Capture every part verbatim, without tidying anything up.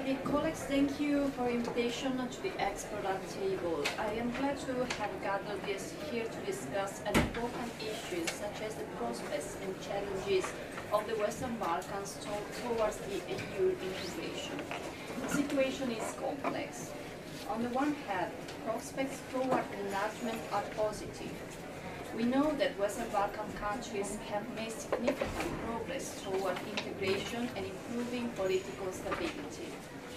dear colleagues, thank you for invitation to the expert roundtable. I am glad to have gathered this here to discuss an important issues such as the prospects and challenges of the Western Balkans towards the E U integration. The situation is complex. On the one hand, prospects toward enlargement are positive. We know that Western Balkan countries have made significant progress toward integration and improving political stability.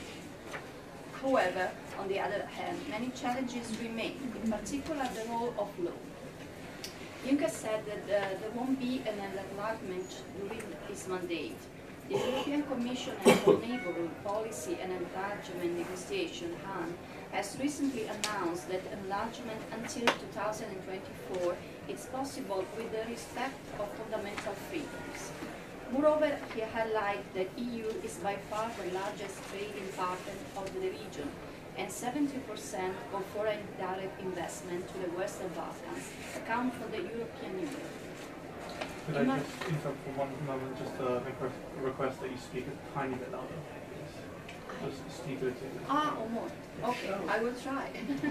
However, on the other hand, many challenges remain, in particular the role of law. Juncker said that uh, there won't be an enlargement during his mandate. The European Commission on Neighbourhood Policy and Enlargement Negotiation, H A N, has recently announced that enlargement until two thousand twenty-four is possible with the respect of fundamental freedoms. Moreover, he highlighted that the E U is by far the largest trading partner of the region, and seventy percent of foreign direct investment to the Western Balkans come from the European Union. Could I just interrupt for one moment, just to make a request that you speak a tiny bit louder, please? Just speak a little bit. Ah, or more. Okay, I will try.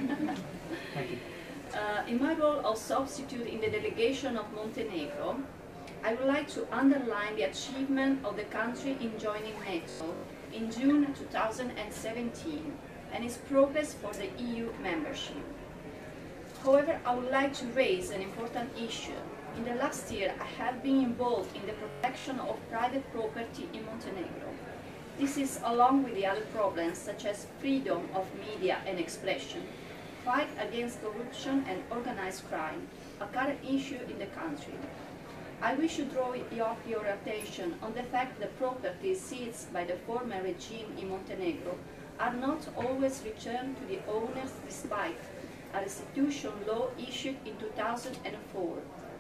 Thank you. Uh, in my role of substitute in the delegation of Montenegro, I would like to underline the achievement of the country in joining NATO in June two thousand seventeen and its progress for the E U membership. However, I would like to raise an important issue. In the last year, I have been involved in the protection of private property in Montenegro. This is along with the other problems such as freedom of media and expression, fight against corruption and organized crime, a current issue in the country. I wish to draw your, your attention on the fact that properties seized by the former regime in Montenegro are not always returned to the owners despite a restitution law issued in two thousand four.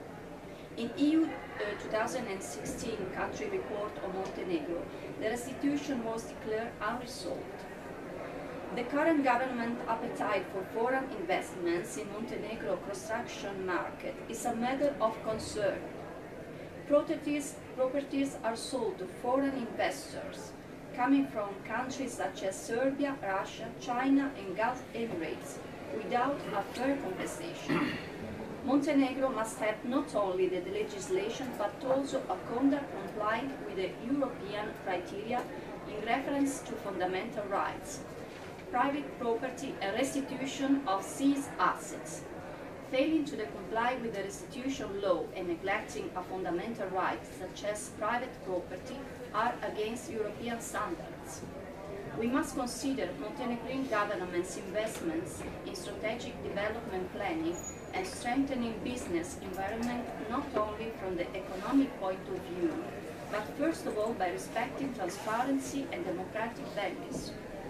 In E U uh, two thousand sixteen country report on Montenegro, the restitution was declared unresolved. The current government appetite for foreign investments in Montenegro construction market is a matter of concern. Properties, properties are sold to foreign investors coming from countries such as Serbia, Russia, China and Gulf Emirates without a fair compensation. Montenegro must have not only the legislation but also a conduct compliant with the European criteria in reference to fundamental rights, private property and restitution of seized assets. Failing to comply with the restitution law and neglecting a fundamental right such as private property are against European standards. We must consider Montenegrin government's investments in strategic development planning and strengthening business environment not only from the economic point of view, but first of all by respecting transparency and democratic values.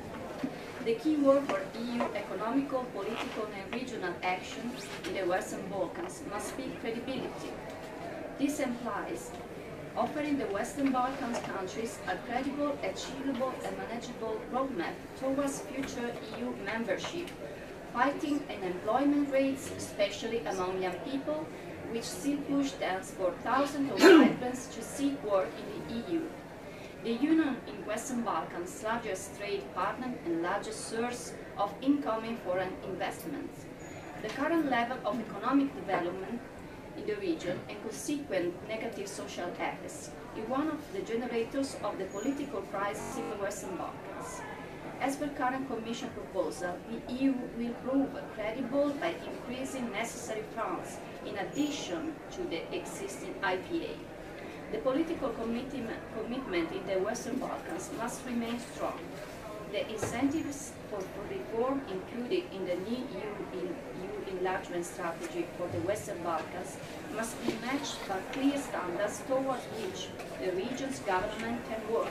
The key word for E U economical, political and regional action in the Western Balkans must be credibility. This implies offering the Western Balkans countries a credible, achievable and manageable roadmap towards future E U membership, fighting unemployment rates, especially among young people, which still push dance for thousands of migrants to seek work in the E U. The Union in Western Balkans' largest trade partner and largest source of incoming foreign investments. The current level of economic development in the region and consequent negative social effects is one of the generators of the political crisis in the Western Balkans. As per current Commission proposal, the E U will prove credible by increasing necessary funds in addition to the existing I P A. The political commitment in the Western Balkans must remain strong. The incentives for, for reform included in the new E U enlargement strategy for the Western Balkans must be matched by clear standards towards which the region's government can work.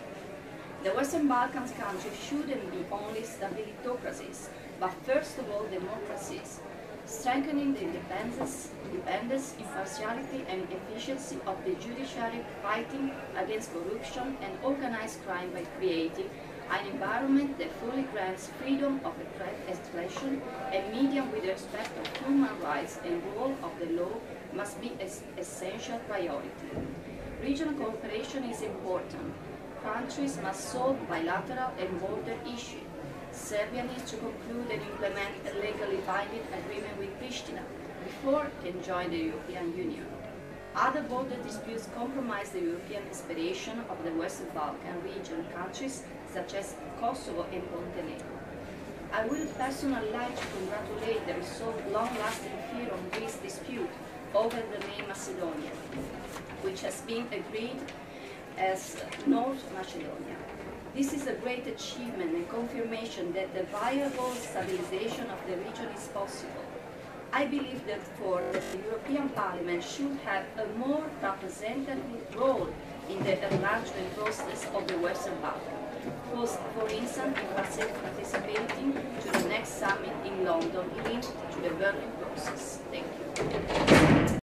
The Western Balkans countries shouldn't be only stabilitocracies, but first of all democracies, strengthening the independence, independence, impartiality and efficiency of the judiciary, fighting against corruption and organized crime by creating an environment that fully grants freedom of expression and media with respect of human rights and rule of the law must be an essential priority. Regional cooperation is important, countries must solve bilateral and border issues. Serbia needs to conclude and implement a legally binding agreement with Pristina before it can join the European Union. Other border disputes compromise the European aspiration of the Western Balkan region countries such as Kosovo and Montenegro. I would personally like to congratulate the resolved long-lasting Fyrom-Greece dispute over the name Macedonia, which has been agreed as North Macedonia. This is a great achievement and confirmation that the viable stabilization of the region is possible. I believe, therefore, that the European Parliament should have a more representative role in the enlargement process of the Western Balkans. For, for instance, in participating to the next summit in London linked to the Berlin process. Thank you.